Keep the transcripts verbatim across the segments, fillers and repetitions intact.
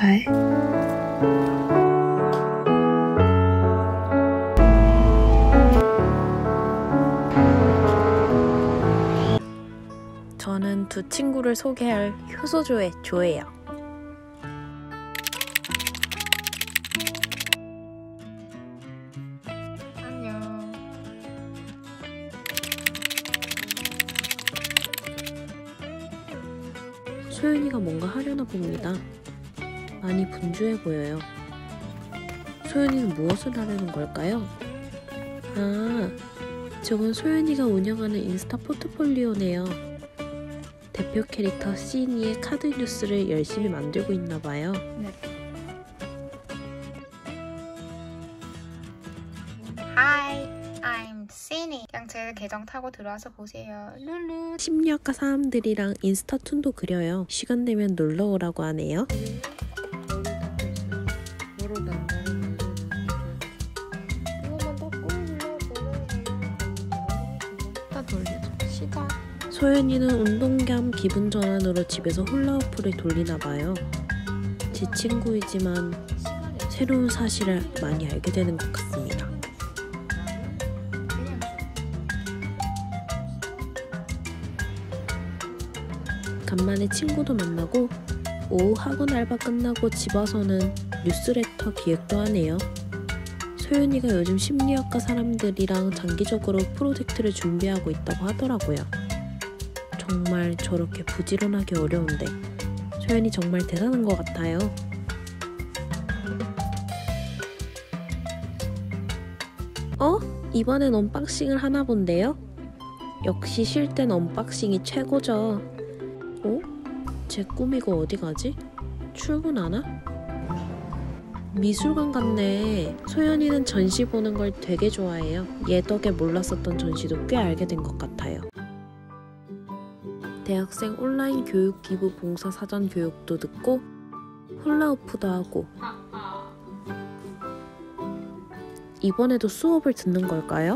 축하해. 저는 두 친구를 소개할 효소조의 조예요. 안녕. 소연이가 뭔가 하려나 봅니다. 많이 분주해 보여요. 소연이는 무엇을 하려는 걸까요? 아, 저건 소연이가 운영하는 인스타 포트폴리오네요. 대표 캐릭터 시니의 카드 뉴스를 열심히 만들고 있나봐요. 네. Hi, I'm Cindy. 그냥 제 계정 타고 들어와서 보세요. 룰루. 심리학과 사람들이랑 인스타툰도 그려요. 시간 되면 놀러 오라고 하네요. 소연이는 운동 겸 기분 전환으로 집에서 훌라후프를 돌리나봐요. 제 친구이지만 새로운 사실을 많이 알게 되는 것 같습니다. 간만에 친구도 만나고 오후 학원 알바 끝나고 집 와서는 뉴스레터 기획도 하네요. 소연이가 요즘 심리학과 사람들이랑 장기적으로 프로젝트를 준비하고 있다고 하더라고요. 정말 저렇게 부지런하기 어려운데 소연이 정말 대단한 것 같아요. 어? 이번엔 언박싱을 하나 본데요? 역시 쉴 땐 언박싱이 최고죠. 어? 제 꿈 이거 어디 가지? 출근하나? 미술관 같네. 소연이는 전시 보는 걸 되게 좋아해요. 얘 덕에 몰랐었던 전시도 꽤 알게 된 것 같아요. 대학생 온라인 교육 기부 봉사 사전 교육도 듣고 훌라후프도 하고 이번에도 수업을 듣는 걸까요?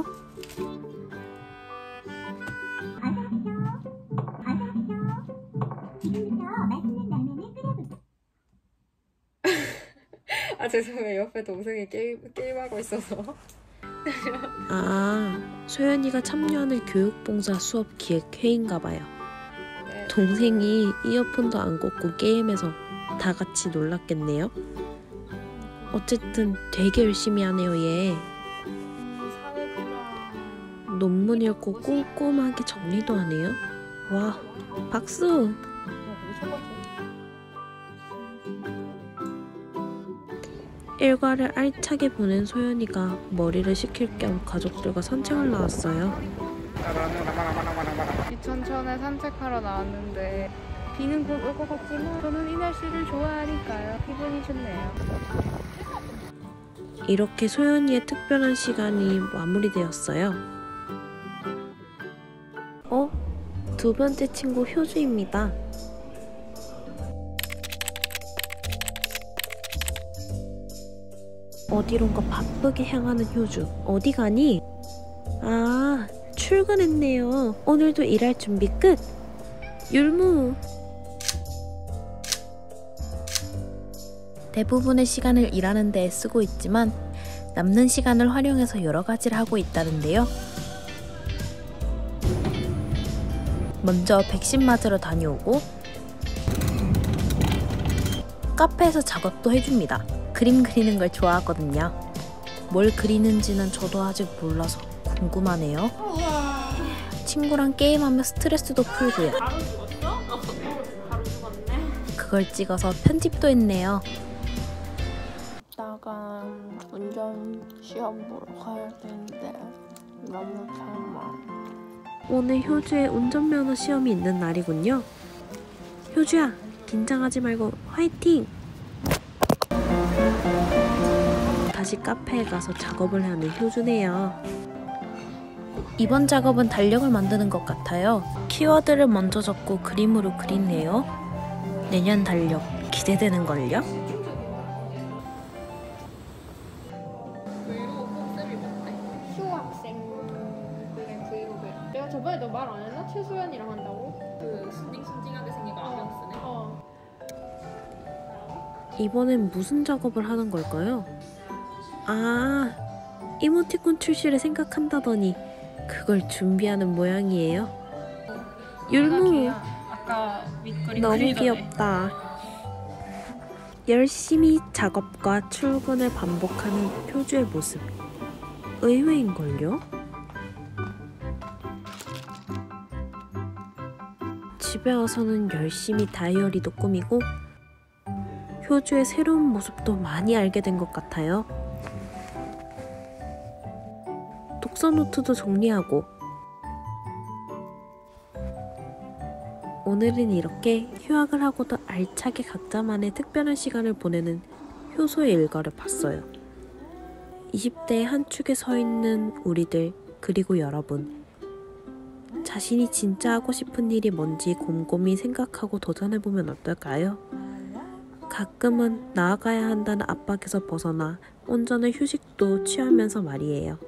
아 죄송해요. 옆에 동생이 게임, 게임하고 있어서. 아, 소연이가 참여하는 교육봉사 수업 기획 회의인가봐요. 동생이 이어폰도 안 꽂고 게임해서 다 같이 놀랐겠네요. 어쨌든 되게 열심히 하네요, 얘. 논문 읽고 꼼꼼하게 정리도 하네요. 와, 박수! 일과를 알차게 보낸 소연이가 머리를 식힐 겸 가족들과 산책을 나왔어요. 이천천에 산책하러 나왔는데 비는 곧 올 것 같지만 저는 이 날씨를 좋아하니까요. 기분이 좋네요. 이렇게 소연이의 특별한 시간이 마무리되었어요. 어? 두 번째 친구 효주입니다. 어디론가 바쁘게 향하는 효주. 어디 가니? 아, 출근했네요. 오늘도 일할 준비 끝! 율무! 대부분의 시간을 일하는 데에 쓰고 있지만 남는 시간을 활용해서 여러 가지를 하고 있다는데요. 먼저 백신 맞으러 다녀오고 카페에서 작업도 해줍니다. 그림 그리는 걸 좋아하거든요. 뭘 그리는지는 저도 아직 몰라서 궁금하네요. 친구랑 게임하며 스트레스도 풀고요. 바로 죽었어? 바로 죽었네. 그걸 찍어서 편집도 했네요. 이따가 운전 시험 보러 가야 되는데 너무 참아. 오늘 효주의 운전면허 시험이 있는 날이군요. 효주야, 긴장하지 말고 화이팅! 다시 카페에 가서 작업을 하는 효주네요. 이번 작업은 달력을 만드는 것 같아요. 키워드를 먼저 적고 그림으로 그리네요. 내년 달력 기대되는걸요? 브이로그 컨셉이 뭔데? 휴학생 그냥 브이로그. 내가 저번에 너 말 안 했나? 최소연이랑 한다고? 그 순딩순딩하게 생긴 거 안경 쓰네? 어. 이번엔 무슨 작업을 하는 걸까요? 아, 이모티콘 출시를 생각한다더니 그걸 준비하는 모양이에요. 율무, 아까 밑그림 너무 그리던데. 귀엽다. 열심히 작업과 출근을 반복하는 효주의 모습. 의외인걸요? 집에 와서는 열심히 다이어리도 꾸미고 효주의 새로운 모습도 많이 알게 된 것 같아요. 독서 노트도 정리하고 오늘은 이렇게 휴학을 하고도 알차게 각자만의 특별한 시간을 보내는 효소의 일과를 봤어요. 이십 대의 한 축에 서 있는 우리들, 그리고 여러분. 자신이 진짜 하고 싶은 일이 뭔지 곰곰이 생각하고 도전해보면 어떨까요? 가끔은 나아가야 한다는 압박에서 벗어나 온전한 휴식도 취하면서 말이에요.